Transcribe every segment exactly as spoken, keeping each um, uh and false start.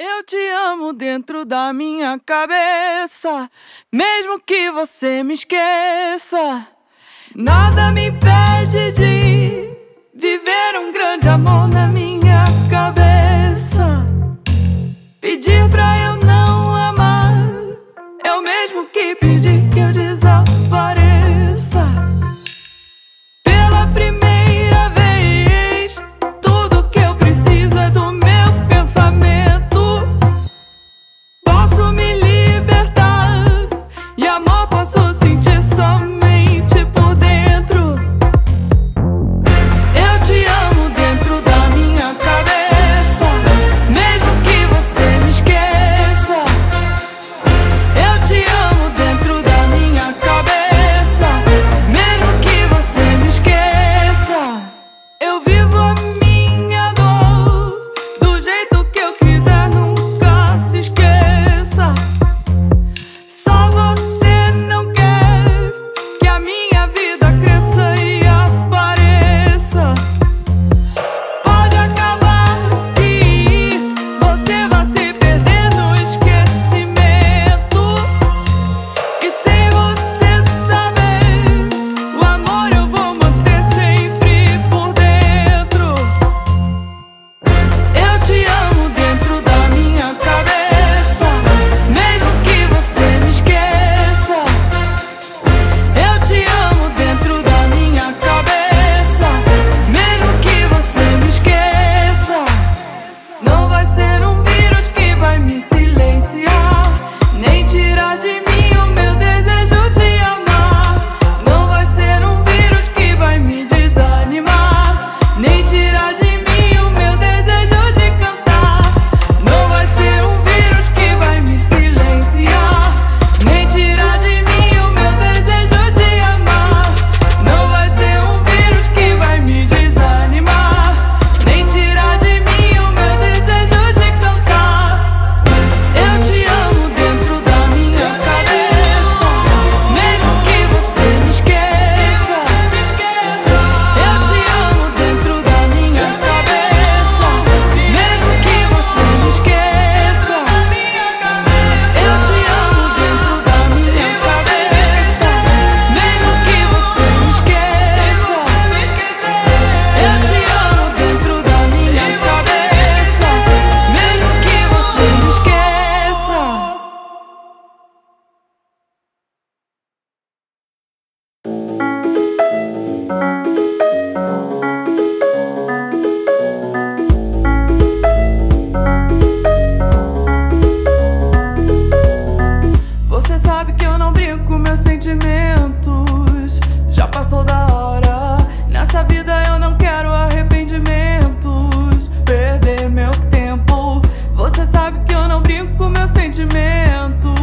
Eu te amo dentro da minha cabeça, mesmo que você me esqueça. Nada me impede de viver um grande amor na minha cabeça. Pedir pra eu não amar é o mesmo que pedir que eu desapareça. Pela primeira vez, tudo que eu preciso é do meu pensamento. Posso me libertar e amor posso sentir somente por dentro. Eu te amo dentro da minha cabeça, mesmo que você me esqueça. Eu te amo dentro da minha cabeça, mesmo que você me esqueça. Eu vivo a minha dor do jeito que eu quiser, nunca se esqueça. Só você não quer que a minha vida cresça e apareça. Pode acabar que você vai se perder no esquecimento, e sem você saber, o amor eu vou manter sempre por dentro. Eu te amo dentro da minha cabeça, mesmo que você me esqueça. Eu te amo dentro da minha cabeça, mesmo que você me esqueça. Não vai ser um vírus que vai me silenciar, nem tirar de mim o meu desejo de amar. Não vai ser um vírus que vai me desanimar, nem tirar de mim o meu desejo de cantar. Não vai ser um vírus que vai me silenciar, nem tirar de mim o meu desejo de amar. Não vai ser um vírus que vai me desanimar, nem tirar de mim o meu desejo de cantar. Eu te amo dentro da minha cabeça, mesmo que você me esqueça. Eu te amo dentro da minha cabeça, mesmo que você me esqueça. Eu te amo dentro da minha cabeça, mesmo que você me esqueça. Eu te amo dentro da minha cabeça, mesmo que você me esqueça. Você sabe que eu não brinco com meus sentimentos. Já passou da hora. Nessa vida eu não quero arrependimentos, perder meu tempo. Você sabe que eu não brinco com meus sentimentos.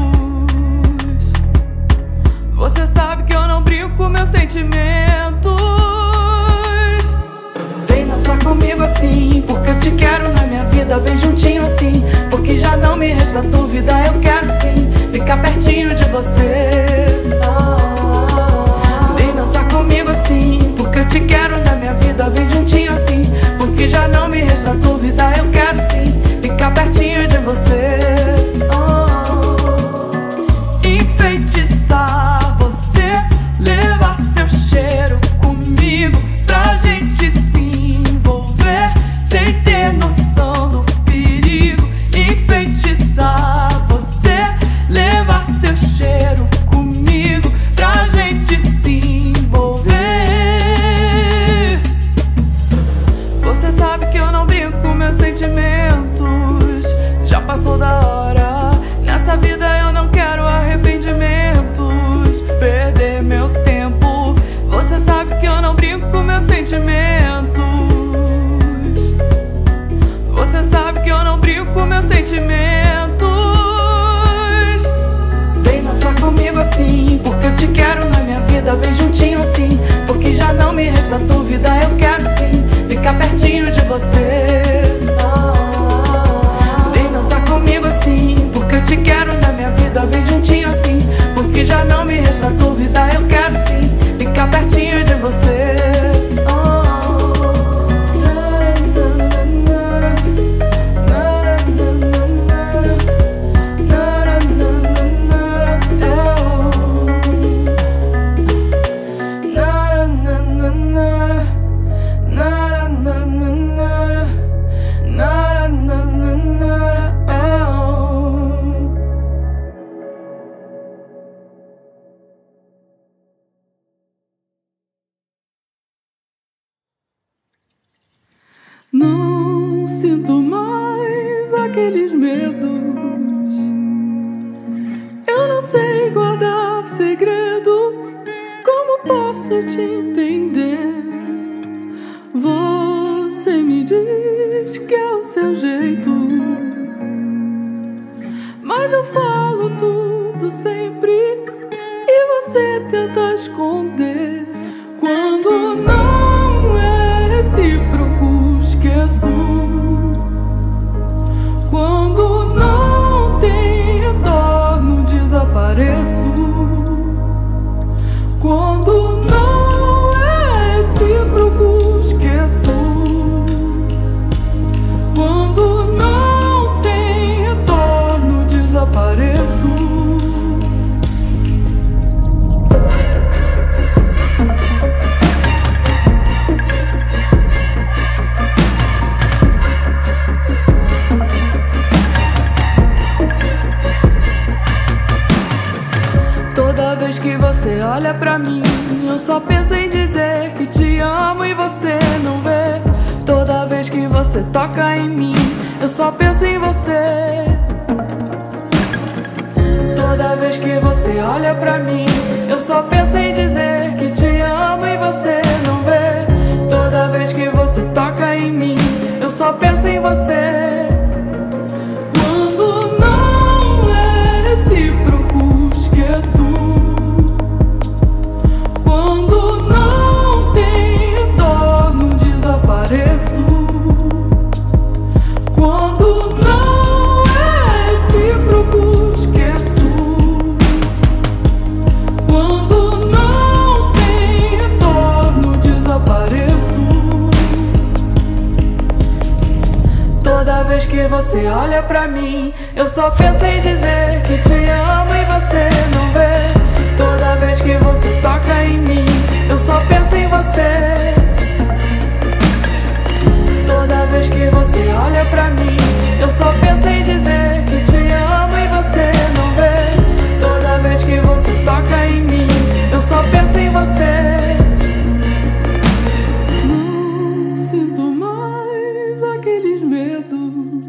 Você sabe que eu não brinco com meus sentimentos. Vem dançar comigo assim, porque eu te quero na minha vida, bem juntinho assim. Porque já não me resta dúvida, eu quero sim ficar pertinho de você. Vem dançar comigo assim, porque eu te quero na minha vida, bem juntinho assim. Porque já não me resta dúvida, eu quero sim ficar pertinho de você. Enfeitiçar você, levar seu cheiro comigo, pra gente se envolver sem ter noção do perigo. Enfeitiçar você, levar seu cheiro comigo, pra gente se envolver. Você sabe que eu não brinco com meus sentimentos. Já passou da hora. Nessa vida eu não quero arrependimentos, perder meu tempo. Você sabe que eu não brinco com meus sentimentos. Você sabe que eu não brinco com meus sentimentos. Vem dançar comigo assim, porque eu te quero na minha vida, bem juntinho assim. Porque já não me resta dúvida, eu quero sim ficar pertinho de você. Vem dançar comigo assim, porque eu te quero na minha vida, bem juntinho assim. Porque já não me resta dúvida, eu quero sim ficar pertinho de você. Na, na, na, na, na, na, na, na. Não sinto mais aqueles medos. Eu não sei guardar segredo. Como posso te entender? Você me diz que é o seu jeito, mas eu falo tudo sempre e você tenta esconder. Quando não é recíproco, esqueço. Quando não tem retorno, desapareço. Quando não é recíproco, esqueço. Quando não tem retorno, desapareço. Toda vez que você olha pra mim, eu só penso em dizer que te amo e você não vê. Toda vez que você toca em mim, eu só penso em você. Toda vez que você olha pra mim, eu só penso em dizer que te amo e você não vê. Toda vez que você toca em mim, eu só penso em você. Quando não é recíproco, esqueço. Quando não tem retorno, desapareço. Quando não é recíproco, esqueço. Quando não tem retorno, desapareço. Toda vez que você olha pra mim, eu só penso em dizer que te amo e você não vê. Toda vez que você toca em mim, eu só penso em você. Toda vez que você olha pra mim, eu só penso em dizer que te amo e você não vê. Toda vez que você toca em mim, eu só penso em você. Não sinto mais aqueles medos.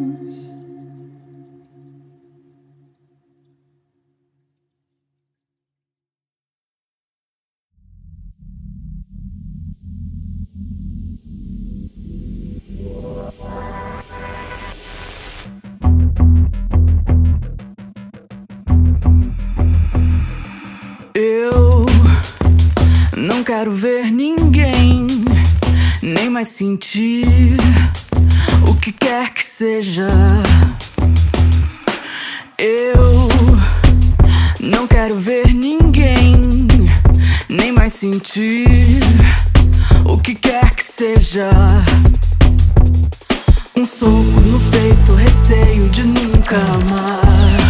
Eu não quero ver ninguém, nem mais sentir o que quer que seja. Eu não quero ver ninguém, nem mais sentir o que quer que seja. Um soco no peito, receio de nunca amar.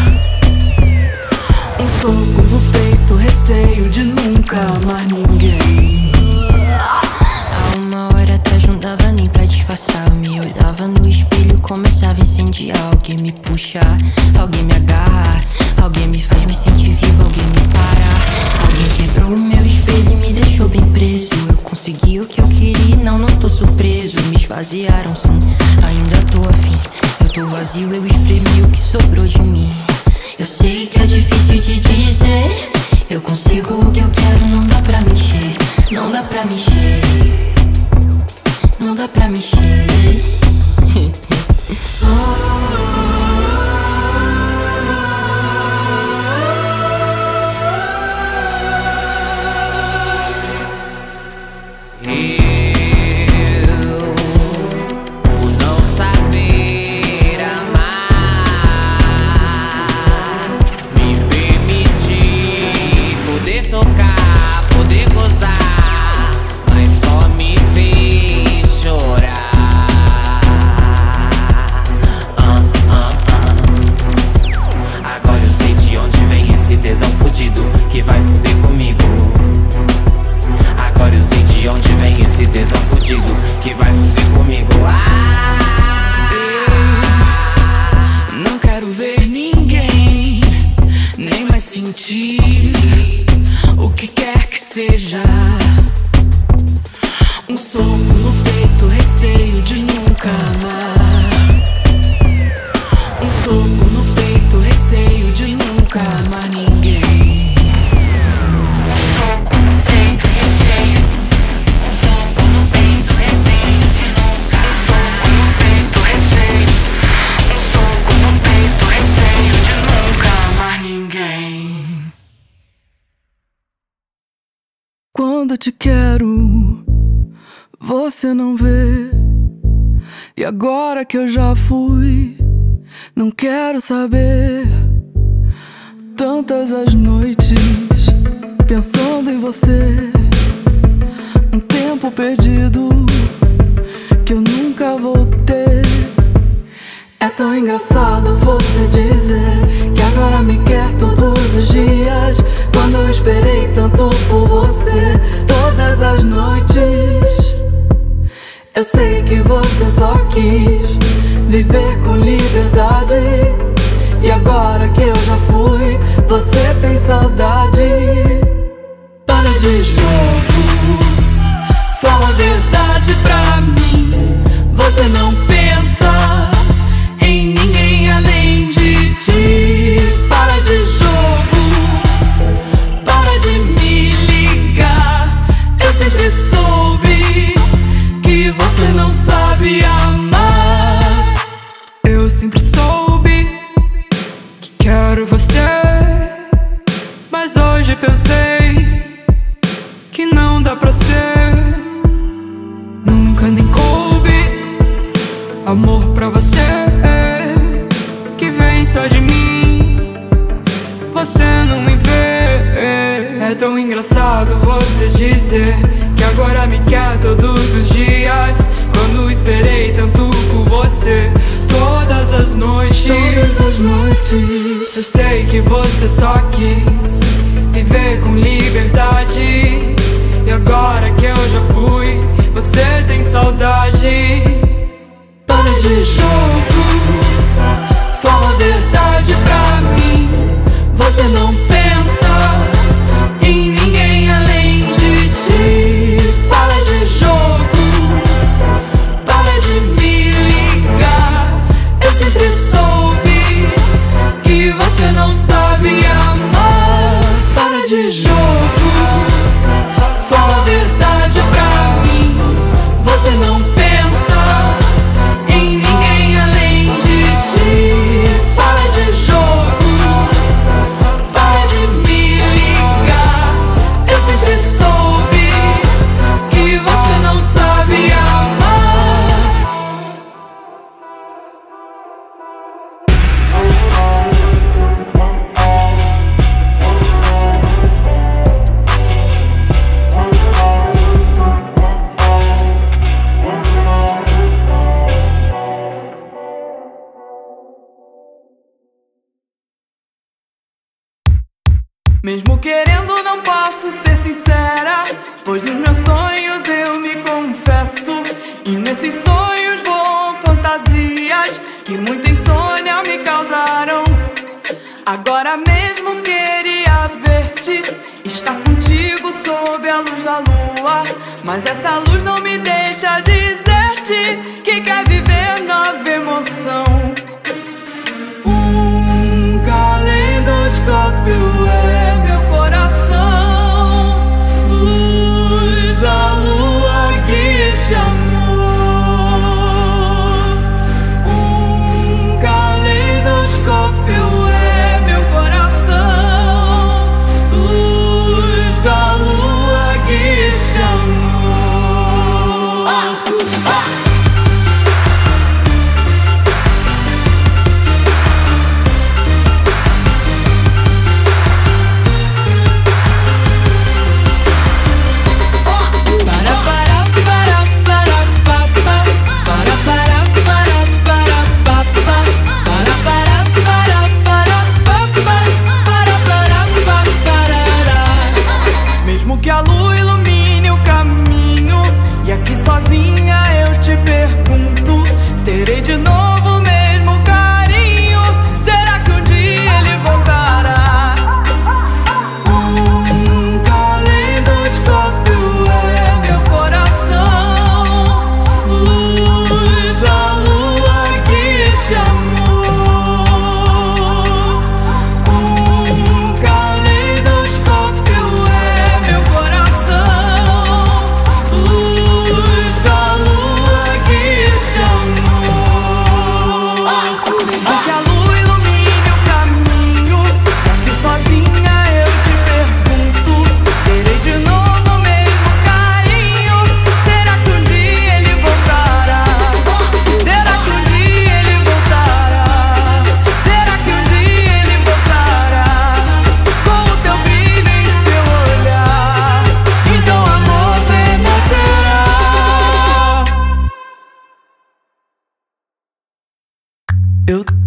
Um soco no peito, receio de nunca amar ninguém. Há uma hora atrás não dava nem pra disfarçar. Eu me olhava no espelho, começava a incendiar. Alguém me puxa, alguém me agarra, alguém me faz me sentir vivo, alguém me para. Alguém quebrou o meu espelho e me deixou bem preso. Eu consegui o que eu queria, não, não tô surpreso. Me esvaziaram sim, ainda tô afim. Eu tô vazio, eu espremi o que sobrou de mim. Eu sei que é difícil de dizer. Eu consigo o que eu quero, não dá pra mexer. Não dá pra mexer. Não dá pra mexer. Um soco no peito, receio de nunca quando eu te quero, você não vê. E agora que eu já fui, não quero saber. Tantas as noites pensando em você, um tempo perdido que eu nunca vou ter. É tão engraçado você dizer que agora me quer todos os dias, quando eu esperei tanto por você todas as noites. Eu sei que você só quis viver com liberdade, e agora que eu já fui, você tem saudade. Para de jogo, fala a verdade pra mim. Você não pensa em ninguém além de ti. Para de jogo, para de me ligar. Eu sempre soube que você não sabe amar. Eu sempre soube que quero você, mas hoje pensei que não dá pra ser. Nunca nem coube amor pra você, que vem só de mim, você não me vê. É tão engraçado você dizer que agora me quer todos os dias, quando esperei tanto por você todas as noites. Todas as noites. Eu sei que você só quis viver com liberdade, e agora que eu já fui, você tem saudade. Para de jogo, fala a verdade pra mim. Você não pensa em ninguém além de ti. Para de jogo, para de me ligar. Eu sempre soube que você não sabe amar. Para de jogo, fala a verdade pra mim. Você não pensa em ninguém além de ti. Para de jogo, para de me ligar. Eu sempre soube que você não sabe amar. Mesmo querendo, não posso ser sincera, pois nos meus sonhos eu me confesso, e nesses sonhos voam fantasias que muita insônia me causaram. Agora mesmo queria ver-te, estar contigo sob a luz da lua, mas essa luz não me deixa dizer-te que quer viver nova emoção. Um caleidoscópio é meu coração, luz da lua que te amou. Um caleidoscópio é meu coração, luz da lua que te amou. Ah, ah.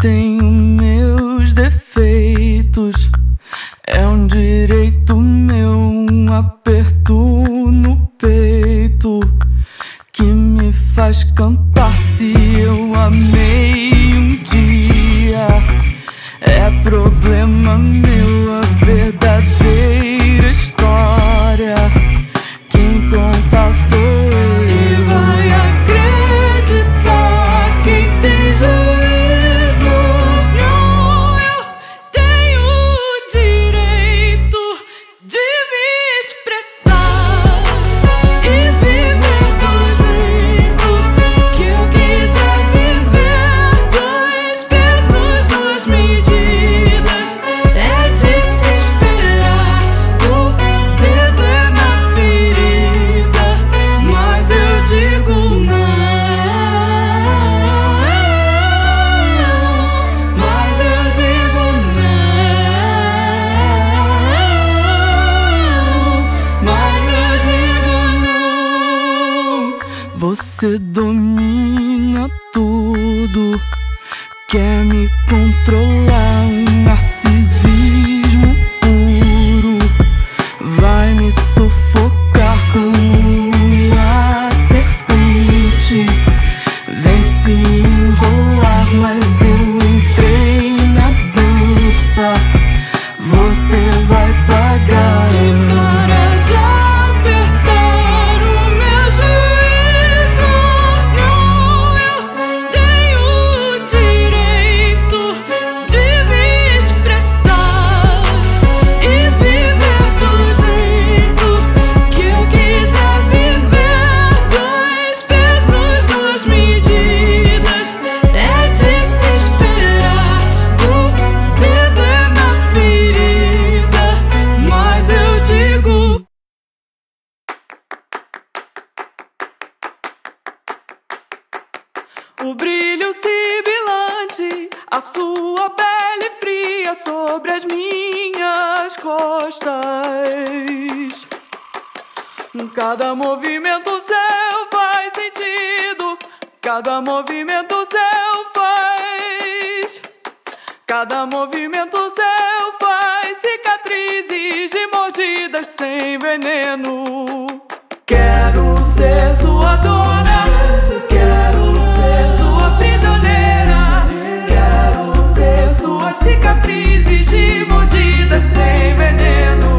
tenho meus defeitos, é um direito meu, um aperto no peito que me faz cantar. Se eu amei um dia, é problema meu, a verdadeira história quem conta sou eu. E vai acreditar quem tem juízo. Não, eu tenho o direito de me expressar e viver do jeito que eu quiser viver. Dois pesos, duas medidas, é de se esperar. O dedo é na ferida, mas eu digo não. Mas eu digo não. Mas eu digo não. Você domina tudo, quer me controlar, um narcisismo puro, vai me sufocar como uma serpente, vem se enrolar, mas eu entrei na dança, você vai pagar. E para de apertar o meu juízo. Não, eu tenho o direito de me expressar e viver do jeito que eu quiser viver. Dois pesos, duas medidas, é de se esperar. O dedo é na ferida, mas eu digo. O brilho sibilante, a sua pele fria sobre as minhas costas. Cada movimento seu faz sentido, cada movimento seu faz. Cada movimento seu faz cicatrizes de mordidas sem veneno. Quero ser sua dona, quero ser sua prisioneira, quero ser suas cicatrizes de mordidas sem veneno.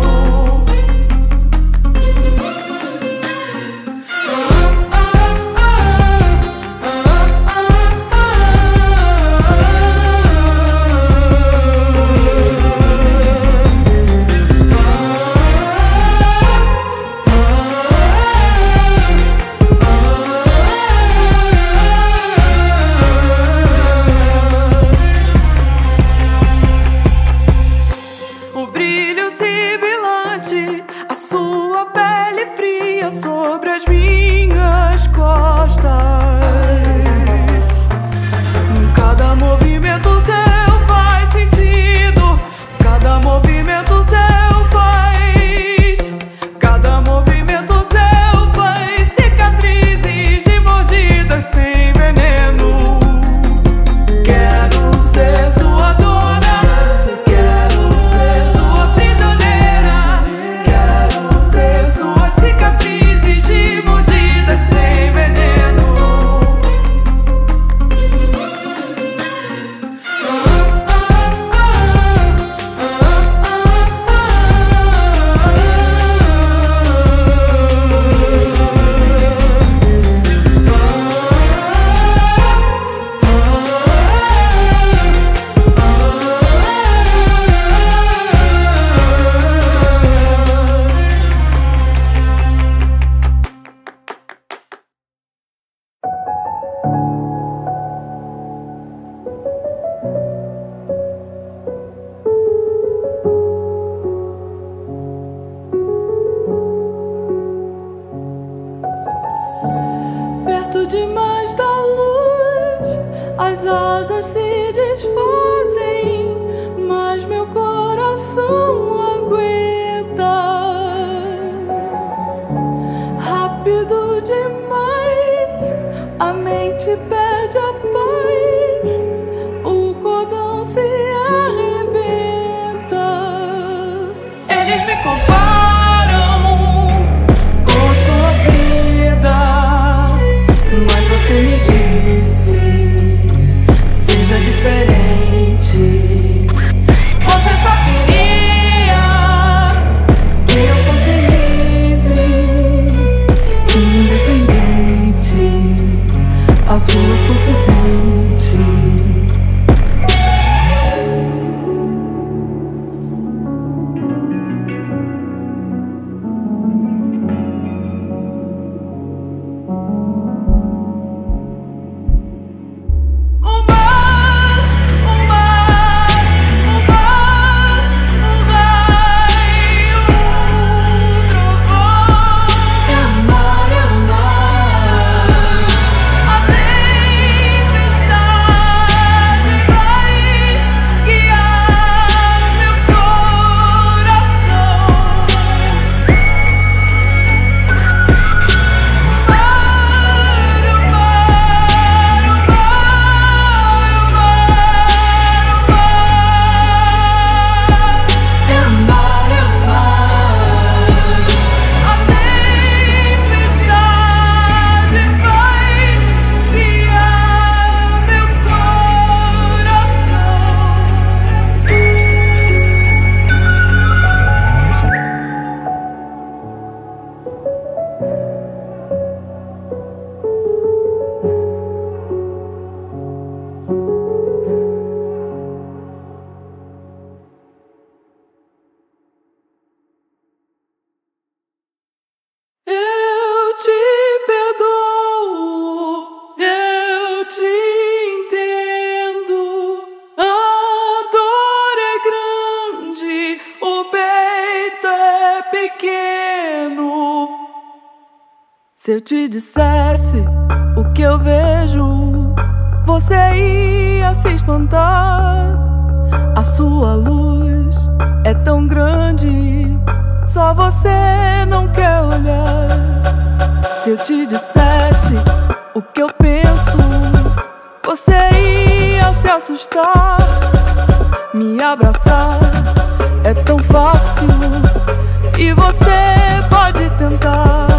Se eu te dissesse o que eu vejo, você ia se espantar. A sua luz é tão grande, só você não quer olhar. Se eu te dissesse o que eu penso, você ia se assustar. Me abraçar é tão fácil e você pode tentar.